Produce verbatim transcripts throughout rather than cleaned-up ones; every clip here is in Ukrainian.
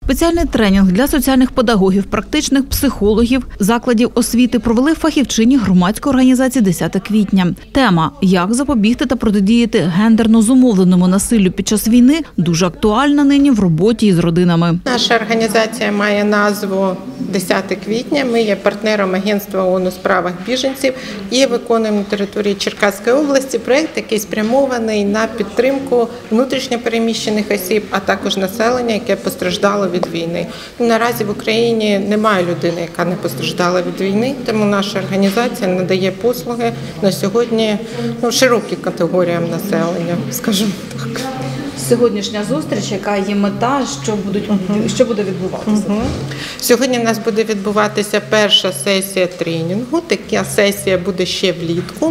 Спеціальний тренінг для соціальних педагогів, практичних психологів, закладів освіти провели фахівчині громадської організації «десяте квітня». Тема «Як запобігти та протидіяти гендерно зумовленому насиллю під час війни» дуже актуальна нині в роботі із родинами. Наша організація має назву «десяте квітня». Ми є партнером Агентства ООН у справах біженців і виконуємо на території Черкаської області проєкт, який спрямований на підтримку внутрішньо переміщених осіб, а також населення, яке постраждало від війни. Наразі в Україні немає людини, яка не постраждала від війни, тому наша організація надає послуги на сьогодні ну, широким категоріям населення, скажімо так. Сьогоднішня зустріч, яка є мета, що, будуть, що буде відбуватися? Угу. Сьогодні у нас буде відбуватися перша сесія тренінгу. Така сесія буде ще влітку.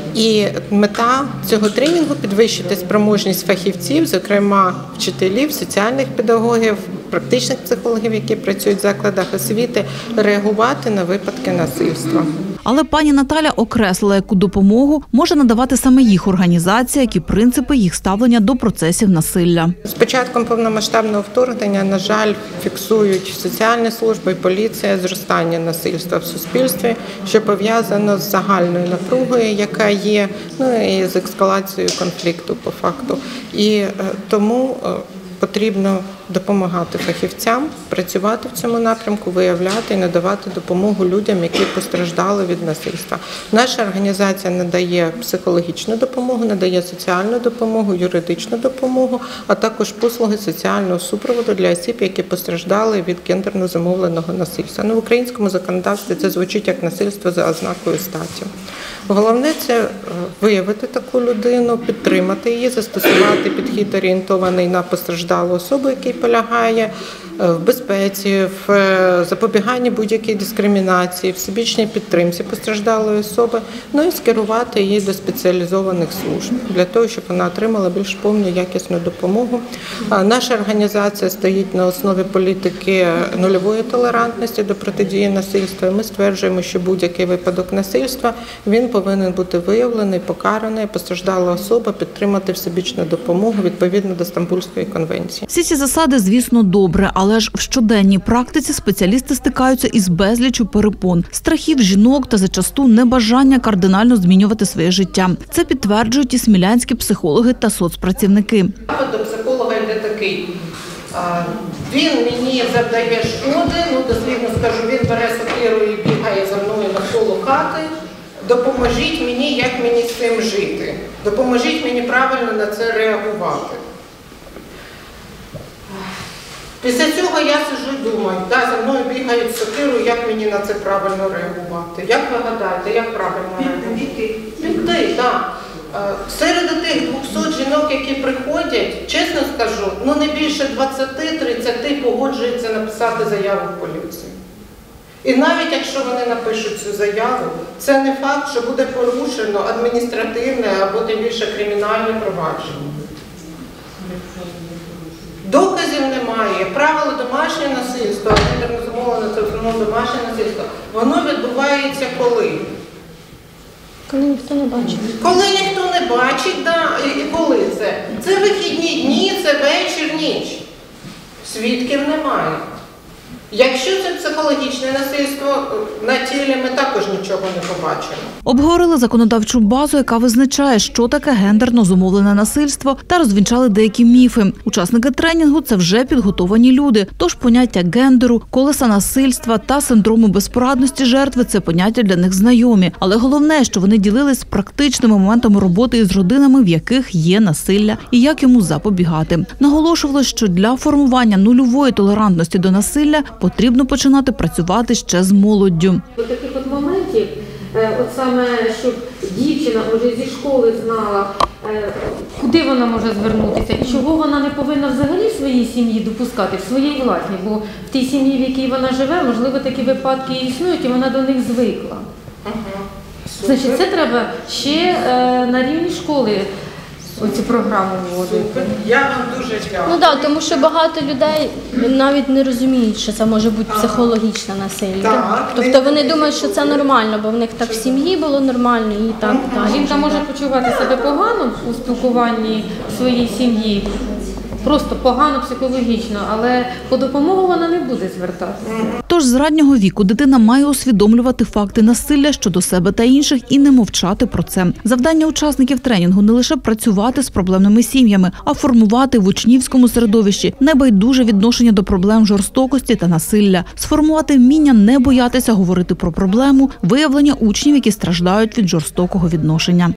І мета цього тренінгу – підвищити спроможність фахівців, зокрема вчителів, соціальних педагогів, практичних психологів, які працюють в закладах освіти, реагувати на випадки насильства. Але пані Наталя окреслила, яку допомогу може надавати саме їх організація, які принципи їх ставлення до процесів насилля. З початком повномасштабного вторгнення, на жаль, фіксують соціальні служби і поліція зростання насильства в суспільстві, що пов'язано з загальною напругою, яка є, ну і з ескалацією конфлікту по факту. І е, тому е, потрібно допомагати фахівцям, працювати в цьому напрямку, виявляти і надавати допомогу людям, які постраждали від насильства. Наша організація надає психологічну допомогу, надає соціальну допомогу, юридичну допомогу, а також послуги соціального супроводу для осіб, які постраждали від гендерно зумовленого насильства. Ну, в українському законодавстві це звучить як насильство за ознакою статі. Головне – це виявити таку людину, підтримати її, застосувати підхід орієнтований на постраждалу особу, який полягає в безпеці, в запобіганні будь-якій дискримінації, в всебічній підтримці постраждалої особи, ну і скерувати її до спеціалізованих служб, для того, щоб вона отримала більш повну якісну допомогу. Наша організація стоїть на основі політики нульової толерантності до протидії насильства. Ми стверджуємо, що будь-який випадок насильства, він повинен бути виявлений, покараний, постраждала особа підтримати всебічну допомогу відповідно до Стамбульської конвенції. Всі ці засади, звісно, добре, але ж в щоденній практиці спеціалісти стикаються із безліччю перепон, страхів жінок та зачасту небажання кардинально змінювати своє життя. Це підтверджують і смілянські психологи та соцпрацівники. До психолога йде такий. Він мені завдає шкоди, ну дослівно скажу, він бере сокиру і бігає за мною навколо хати. Допоможіть мені, як мені з цим жити. Допоможіть мені правильно на це реагувати. Після цього я сиджу і думаю, да, за мною бігають сокиру, як мені на це правильно реагувати. Як ви гадаєте, як правильно реагувати? Людей, так. Серед тих двохсот жінок, які приходять, чесно скажу, ну не більше двадцять-тридцять погоджуються написати заяву в поліцію. І навіть якщо вони напишуть цю заяву, це не факт, що буде порушено адміністративне або тим більше кримінальне провадження. Доказів немає. Правило домашнього насильства, гендерно зумовлене це основно домашнє насильство, воно відбувається коли? Коли ніхто не бачить. Коли ніхто не бачить, да, і, і коли це? Це вихідні дні, це вечір, ніч. Свідків немає. Якщо це психологічне насильство, на тілі ми також нічого не побачимо. Обговорили законодавчу базу, яка визначає, що таке гендерно зумовлене насильство, та розвінчали деякі міфи. Учасники тренінгу – це вже підготовані люди. Тож поняття гендеру, колеса насильства та синдрому безпорадності жертви – це поняття для них знайомі. Але головне, що вони ділились практичними моментами роботи із родинами, в яких є насилля, і як йому запобігати. Наголошували, що для формування нульової толерантності до насилля потрібно починати працювати ще з молоддю. До таких от моментів, от саме, щоб дівчина вже зі школи знала, куди вона може звернутися і чого вона не повинна взагалі в своїй сім'ї допускати, в своїй власній, бо в тій сім'ї, в якій вона живе, можливо, такі випадки існують, і вона до них звикла. Значить, це треба ще на рівні школи оці програми вводити. Я вам дуже дякую. Ну так, тому що багато людей навіть не розуміють, що це може бути психологічне насилля. Так, тобто вони думають, що це нормально, бо в них так в сім'ї було нормально і так далі. Жінка може почувати себе погано у спілкуванні в своїй сім'ї, просто погано психологічно, але по допомогу вона не буде звертатися. Тож з раннього віку дитина має усвідомлювати факти насилля щодо себе та інших і не мовчати про це. Завдання учасників тренінгу не лише працювати з проблемними сім'ями, а формувати в учнівському середовищі небайдуже відношення до проблем жорстокості та насилля, сформувати вміння не боятися говорити про проблему, виявлення учнів, які страждають від жорстокого відношення.